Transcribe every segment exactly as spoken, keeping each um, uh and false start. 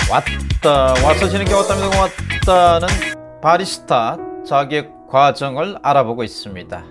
왔다 와서 지는 게 왔답니다. 왔다는 바리스타 자격 과정을 알아보고 있습니다.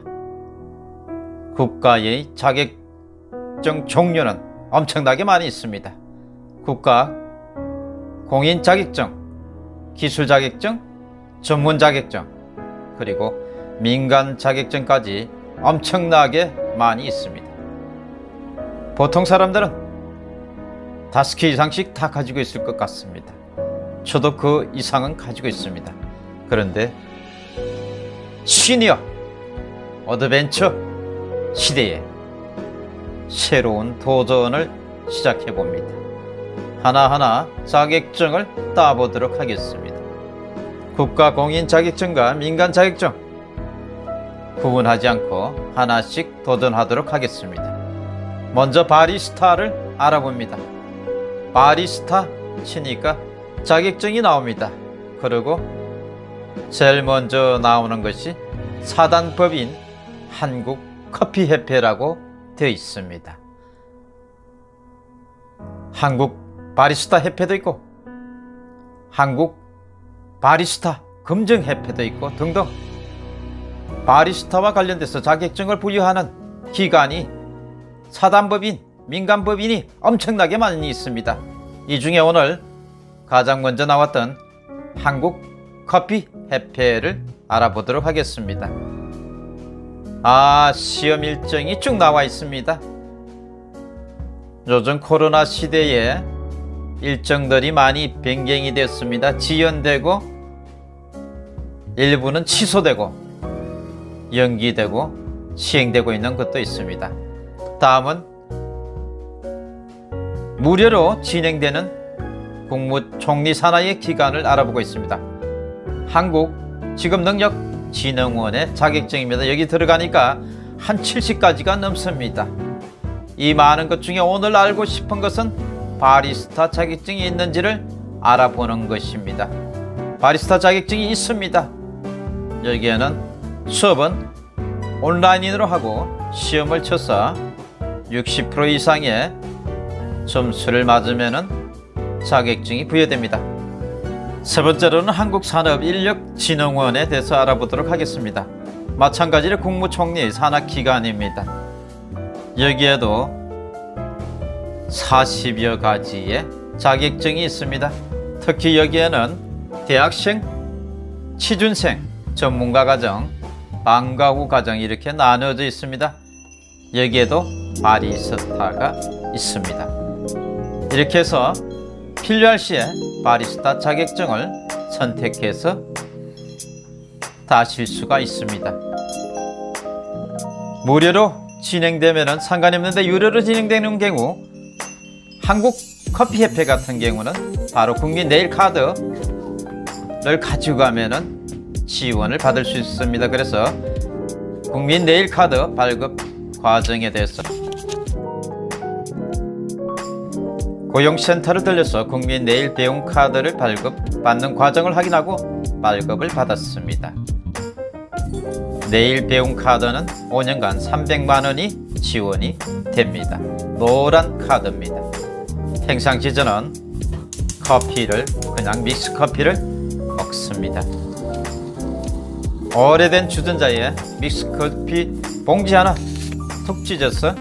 국가의 자격증 종류는 엄청나게 많이 있습니다. 국가 공인 자격증, 기술 자격증, 전문 자격증, 그리고 민간 자격증까지 엄청나게 많이 있습니다. 보통 사람들은 다섯 개 이상씩 다 가지고 있을 것 같습니다. 저도 그 이상은 가지고 있습니다. 그런데 시니어 어드벤처 시대에 새로운 도전을 시작해 봅니다. 하나하나 자격증을 따보도록 하겠습니다. 국가 공인 자격증과 민간 자격증 구분하지 않고 하나씩 도전하도록 하겠습니다. 먼저 바리스타를 알아봅니다. 바리스타 치니까 자격증이 나옵니다. 그리고 제일 먼저 나오는 것이 사단법인 한국커피협회라고 되어 있습니다. 한국 바리스타 협회도 있고 한국 바리스타 검증협회도 있고 등등 바리스타와 관련돼서 자격증을 부여하는 기관이 사단법인, 민간법인이 엄청나게 많이 있습니다. 이 중에 오늘 가장 먼저 나왔던 한국커피협회를 알아보도록 하겠습니다. 아, 시험 일정이 쭉 나와 있습니다. 요즘 코로나 시대에 일정들이 많이 변경이 됐습니다. 지연되고 일부는 취소되고 연기되고 시행되고 있는 것도 있습니다. 다음은 무료로 진행되는 국무총리 산하의 기관을 알아보고 있습니다. 한국직업능력진흥원의 자격증입니다. 여기 들어가니까 한 칠십 가지가 넘습니다. 이 많은 것 중에 오늘 알고 싶은 것은 바리스타 자격증이 있는지를 알아보는 것입니다. 바리스타 자격증이 있습니다. 여기에는 수업은 온라인으로 하고 시험을 쳐서 육십 퍼센트 이상의 점수를 맞으면 자격증이 부여됩니다. 세 번째로는 한국산업인력진흥원에 대해서 알아보도록 하겠습니다. 마찬가지로 국무총리 산하기관입니다. 여기에도 사십여 가지의 자격증이 있습니다. 특히 여기에는 대학생, 취준생, 전문가과정, 방과후 과정 이렇게 나눠져 있습니다. 여기에도 바리스타가 있습니다. 이렇게 해서 필요할 시에 바리스타 자격증을 선택해서 따실 수가 있습니다. 무료로 진행되면 상관이 없는데 유료로 진행되는 경우 한국커피협회 같은 경우는 바로 국민네일카드를 가지고 가면 지원을 받을 수 있습니다. 그래서 국민네일카드 발급 과정에 대해서 고용센터를 들려서 국민네일 배움카드를 발급받는 과정을 확인하고 발급을 받았습니다. 네일 배움카드는 오 년간 삼백만 원이 지원이 됩니다. 노란 카드입니다. 평상시 저는 커피를 그냥 믹스커피를 먹습니다. 오래된 주전자에 믹스커피 봉지 하나 툭 찢어서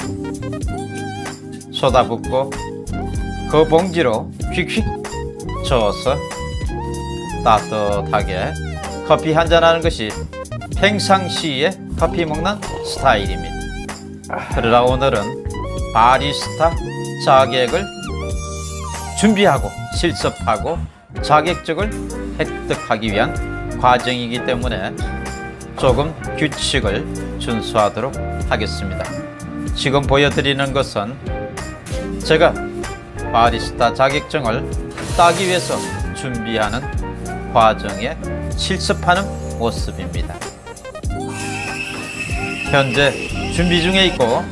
쏟아붓고 그 봉지로 휙휙 저어서 따뜻하게 커피 한잔 하는 것이 평상시에 커피 먹는 스타일입니다. 그러나 오늘은 바리스타 자격을 준비하고 실습하고 자격증을 획득하기 위한 과정이기 때문에 조금 규칙을 준수하도록 하겠습니다. 지금 보여드리는 것은 제가 바리스타 자격증을 따기 위해서 준비하는 과정에 실습하는 모습입니다. 현재 준비 중에 있고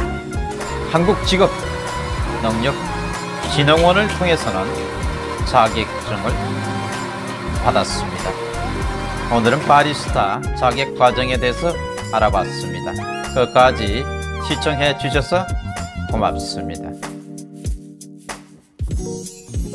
한국직업능력진흥원을 통해서는 자격증을 받았습니다. 오늘은 바리스타 자격 과정에 대해서 알아봤습니다. 끝까지 시청해 주셔서 고맙습니다.